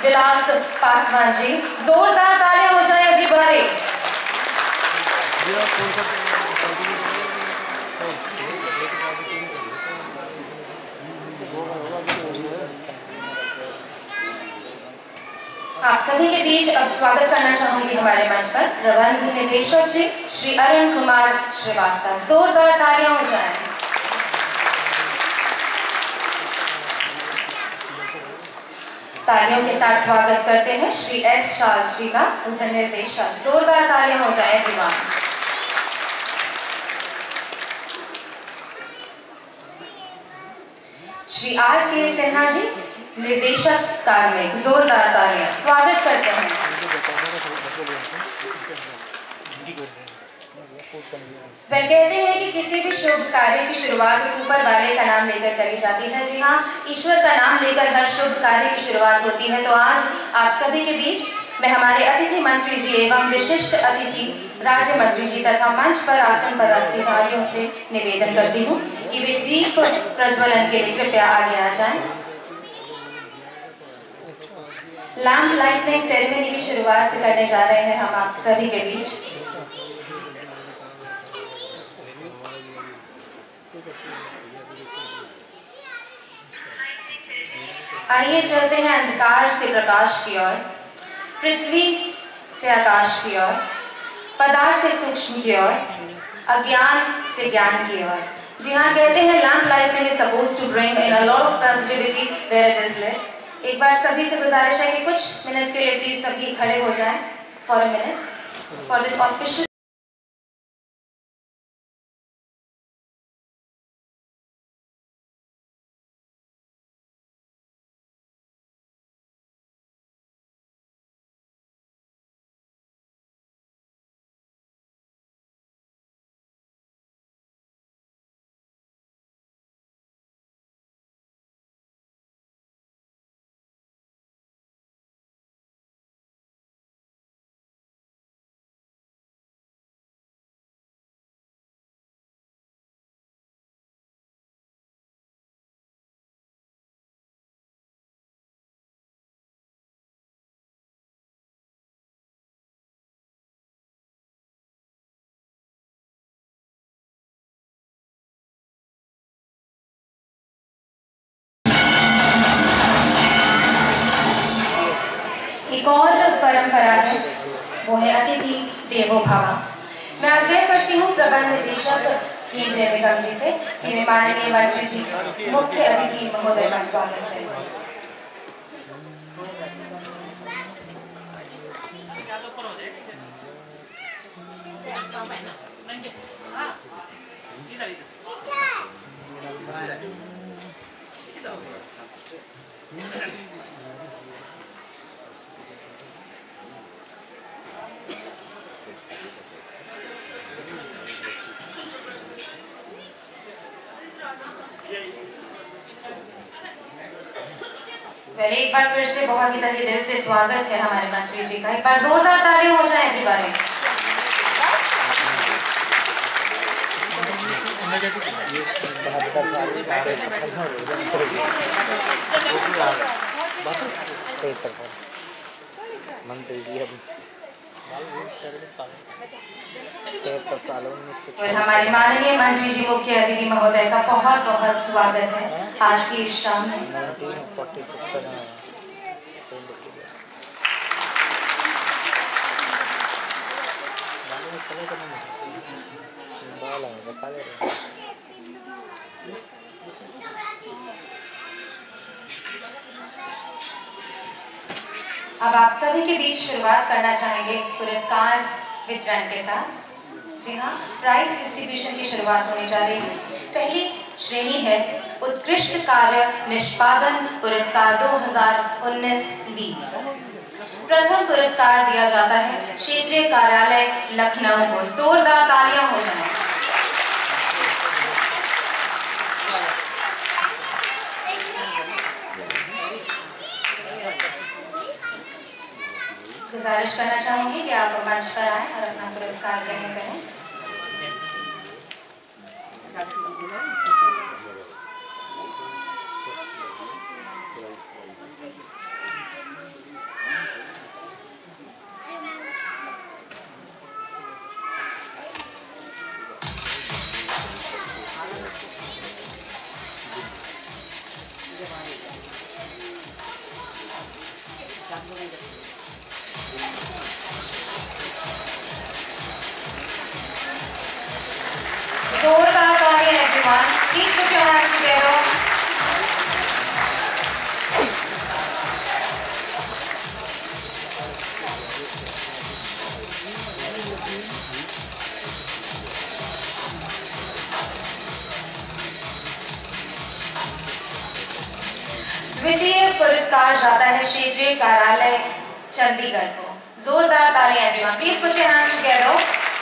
विलास पासवान जी। जोरदार तालियां हो जाए एवरीबॉडी। आप सभी के बीच अब स्वागत करना चाहूंगी हमारे मंच पर प्रबंध निदेशक जी श्री अरुण कुमार श्रीवास्तव। जोरदार तालियां हो जाएं। तालियों के साथ स्वागत करते हैं श्री एस चार्ल्स जी का, उसे निर्देशक। जोरदार तालियां हो जाए एवरीवन। श्री आर के सिन्हा जी निर्देशक कार्मिक। जोरदार तालियां स्वागत करते हैं। वह कहते हैं कि किसी भी शुभ कार्य की शुरुआत उस ऊपर वाले का नाम लेकर करी जाती है। जी हाँ, ईश्वर का नाम लेकर हर शुभ कार्य की शुरुआत होती है। तो आज आप सभी के बीच मैं हमारे अतिथि मंत्री जी एवं विशिष्ट अतिथि राज्य मंत्री जी तथा मंच पर आसन पदाधिकारियों से निवेदन करती हूँ कि वे दीप प्रज्वलन के लिए कृपया आगे आ जाएं। लैंप लाइटनिंग सेरेमनी की शुरुआत करने जा रहे हैं हम आप सभी के बीच। आइए चलते हैं अंधकार से प्रकाश की ओर, पृथ्वी से आकाश की ओर, पदार्थ से सूक्ष्म की ओर, अज्ञान से ज्ञान की ओर। जी हाँ, कहते हैं lamp lightning is supposed to bring in a lot of positivity where it is lit. एक बार सभी से गुजारिश है कि कुछ मिनट के लिए प्लीज सभी खड़े हो जाएं for a minute for this auspicious. एक और परंपरा है, वो है अतिथि देवो भव। मैं आग्रह करती हूँ प्रबंध निदेशक केंद्रीय निगम जी से कि वे माननीय मंत्री जी मुख्य अतिथि महोदय का स्वागत करें। पहले एक बार फिर से बहुत ही तहे दिल से स्वागत है हमारे मंत्री जी का। एक बार जोरदार तालियां हो जाए एवरीबॉडी। मंत्री जी और हमारे माननीय मंत्री जी मुख्य अतिथि महोदय का बहुत बहुत स्वागत है आज की इस शाम में। अब आप सभी के बीच शुरुआत करना चाहेंगे पुरस्कार वितरण के साथ। जी हाँ, प्राइज डिस्ट्रीब्यूशन की शुरुआत होने जा रही है। पहली श्रेणी है उत्कृष्ट कार्य निष्पादन पुरस्कार 2019-20। प्रथम पुरस्कार दिया जाता है क्षेत्रीय कार्यालय लखनऊ को। जोरदार तालियां हो जाएं। गुजारिश करना चाहूंगी कि आप मंच पर आएं और अपना पुरस्कार ग्रहण करें। जोरदार तालियां everyone, please put your hands together. द्वितीय पुरस्कार जाता है क्षेत्रीय कार्यालय चंडीगढ़ को। जोरदार तालियां everyone, please put your hands together.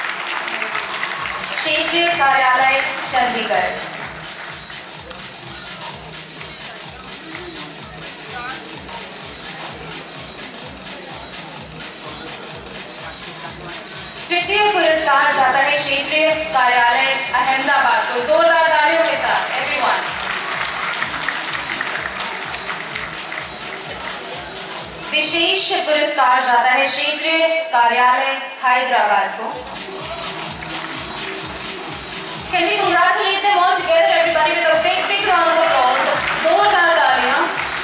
क्षेत्रीय कार्यालय चंडीगढ़। तृतीय पुरस्कार जाता है क्षेत्रीय कार्यालय अहमदाबाद को। जोरदार तालियों के साथ एवरीवन। विशेष पुरस्कार जाता है क्षेत्रीय कार्यालय हैदराबाद को। Can we congratulate them all together, everybody, with a big round of applause? जोरदार तालियां।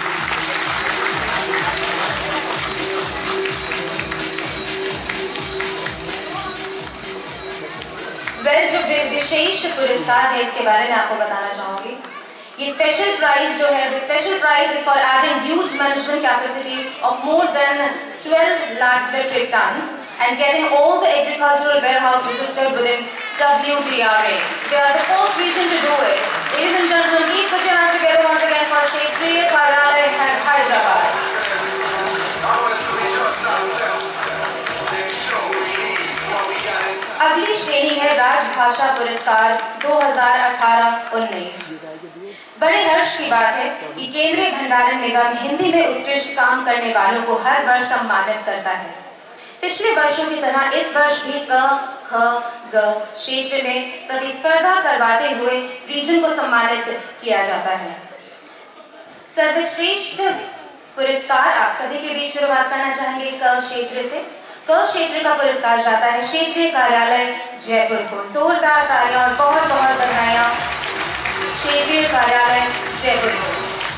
जो विशेष पुरस्कार है इसके बारे में आपको बताना चाहूंगी। ये स्पेशल प्राइज जो है, special prize is for adding huge management capacity of more than 12 lakh metric tons and getting all the agricultural warehouse registered within WDRA. They are the first region to do it. Ladies and gentlemen, please put your hands together once again for Kshetriya Karyalayay Hyderabad. अगली श्रेणी है राजभाषा पुरस्कार 2018-19। बड़े हर्ष की बात है कि केंद्रीय भंडारण निगम हिंदी में उत्कृष्ट काम करने वालों को हर वर्ष सम्मानित करता है। पिछले वर्षों की तरह इस वर्ष भी क, ख, ग क्षेत्र में प्रतिस्पर्धा करवाते हुए रीजन को सम्मानित किया जाता है। सर्वश्रेष्ठ पुरस्कार आप सभी के बीच शुरुआत करना चाहेंगे क क्षेत्र से। क क्षेत्र का पुरस्कार जाता है क्षेत्रीय कार्यालय जयपुर को। जोरदार तालियां और बहुत बहुत बधाइयां क्षेत्रीय कार्यालय जयपुर को।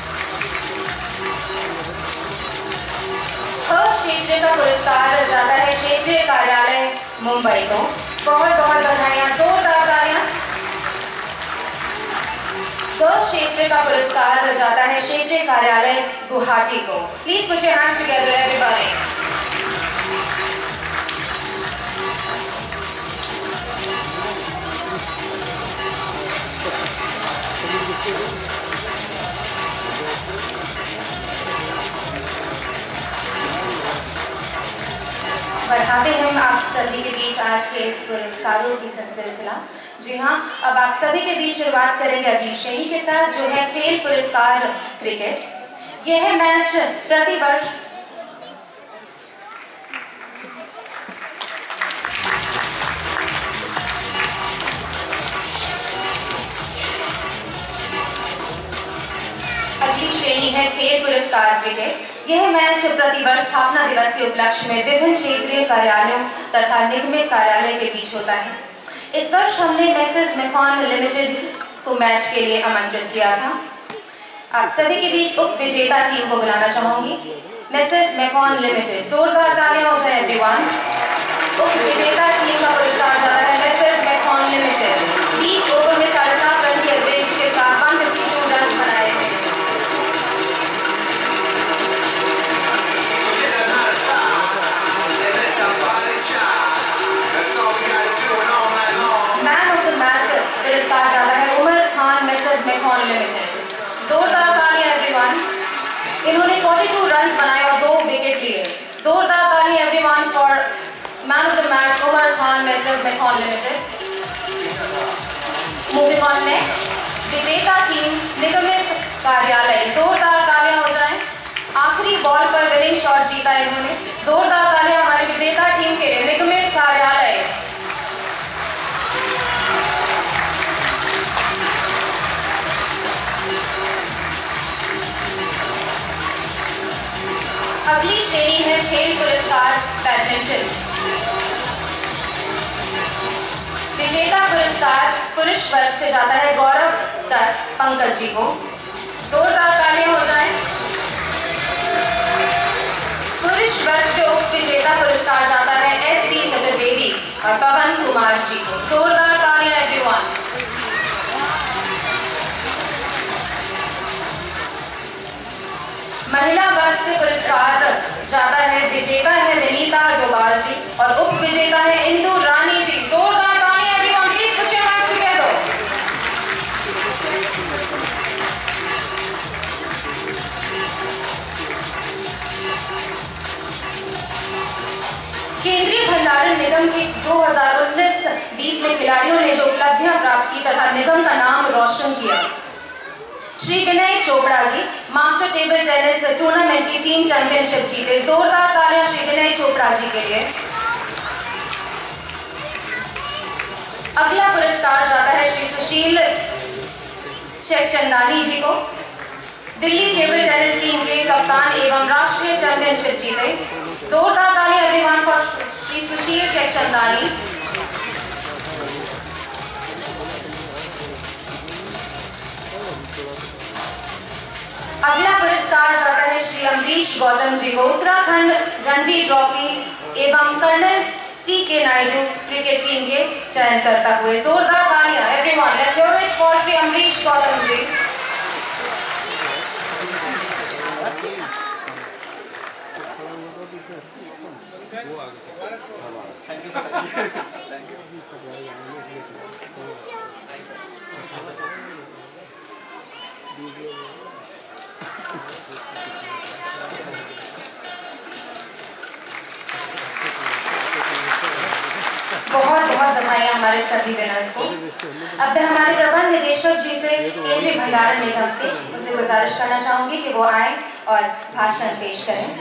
ख क्षेत्र का पुरस्कार जाता है क्षेत्रीय कार्यालय मुंबई को। बहुत बहुत बधाइयां, जोरदार तालियां। ग क्षेत्र का पुरस्कार जाता है क्षेत्रीय कार्यालय गुवाहाटी को। Please put your hands together everybody. बढ़ाते हैं हम आप सभी के बीच आज के इस पुरस्कारों की सिलसिला। जी हाँ, अब आप सभी के बीच शुरुआत करेंगे अगली श्रेणी के साथ जो है खेल पुरस्कार क्रिकेट। यह मैच प्रतिवर्ष अगली श्रेणी है खेल पुरस्कार क्रिकेट। यह मैच प्रतिवर्ष स्थापना दिवस के उपलक्ष्य में विभिन्न क्षेत्रीय कार्यालयों तथा निगमित कार्यालय के बीच होता है। इस वर्ष हमने मेसेस मैकॉन लिमिटेड को मैच के लिए आमंत्रित किया था। आप सभी के बीच उप विजेता टीम को बुलाना चाहूंगी। मेसेस मैकॉन लिमिटेड, जोरदार तालियां हो जाए एवरीवन। उप विजेता टीम का पुरस्कार जाता है मेसेस मैकॉन लिमिटेड। 20 ओवर में 7.5 रन की एवरेज के साथ 152 रन बनाए थे। पुरस्कार जाता है उमर खान मेसेस मैकॉन लिमिटेड। जोरदार तालियां एवरीवन। इन्होंने 42 रन्स बनाए और 2 विकेट लिए। जोरदार तालियां everyone for man of the match Umar Khan messrs Mecon limited. Moving on next, विजेता टीम निगमित कार्यालय। जोरदार तालियां हो जाएं। आखिरी बॉल पर विनिंग शॉट जीता इन्होंने। जोरदार तालियां हमारी विजेता टीम के लिए निगमित कार्यालय। अगली श्रेणी है खेल पुरस्कार बैडमिंटन। विजेता पुरस्कार पुरुष वर्ग से जाता है गौरव दत्त पंकज जी को। जोरदार तालियां हो जाएं। पुरुष वर्ग से उप विजेता पुरस्कार जाता है SC चतुर्वेदी और पवन कुमार जी को। जोरदार तालियां एवरीवन। महिला वर्ग से पुरस्कार जाता है, विजेता है विनीता डोभाल जी और उप विजेता है इंदु रानी जी। जोरदार तालियां everyone. Please put your hands together. Kendriya Bhandaran निगम के 2019-20 में खिलाड़ियों ने जो उपलब्धियां प्राप्त की तथा निगम का नाम रोशन किया। Shri Vinay Chopra ji master table tennis tournament की टीम चैंपियनशिप जीते। जोरदार तालियां श्री विनय चोपड़ा जी के लिए। अगला पुरस्कार जाता है श्री सुशील चेकचंदानी जी को। दिल्ली टेबल टेनिस टीम के कप्तान एवं राष्ट्रीय चैंपियनशिप जीते। जोरदार तालियां एवरीवन फॉर श्री सुशील चेकचंदानी। अगला पुरस्कार जाता है श्री अमरीश गौतम जी को उत्तराखंड रणवी ट्रॉफी एवं colonel CK Naidu cricket team के चयनकर्ता हुए। जोरदार तालियां everyone. Let's hear it for Shri Amrish Gautam ji. बहुत बहुत बधाई हमारे सभी विनर्स को। अब मैं हमारे प्रबंध निदेशक जी से केंद्रीय भंडारण निगम से उनसे गुजारिश करना चाहूंगी कि वो आए और भाषण पेश करें।